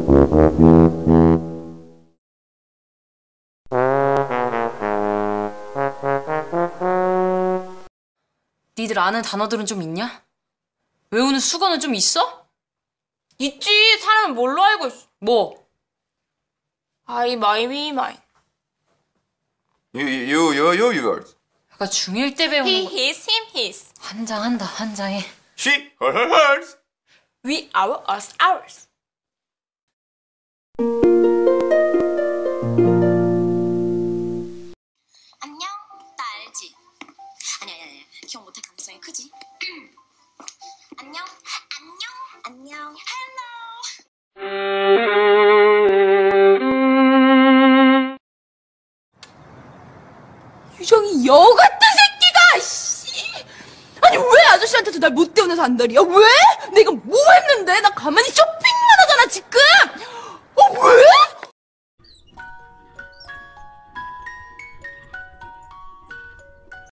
니들 아는 단어들은 좀 있냐? 외우는 수거는 좀 있어? 있지. 사람은 뭘로 알고 있어. 뭐? I, my, we, mine. yours. 아까 중1 때 배운 He, 거. his, him, his. 한장한다, 한장해. She, hers. We, our, us, ours. 안녕? 나 알지? 아니야. 기억 못할 가능성이 크지? 안녕? 안녕? 헬로! 유정이 여 같은 새끼가! 씨! 아니 왜 아저씨한테도 날 못 대우는 산다리야? 왜? 내가 뭐 했는데? 나 가만히 쪽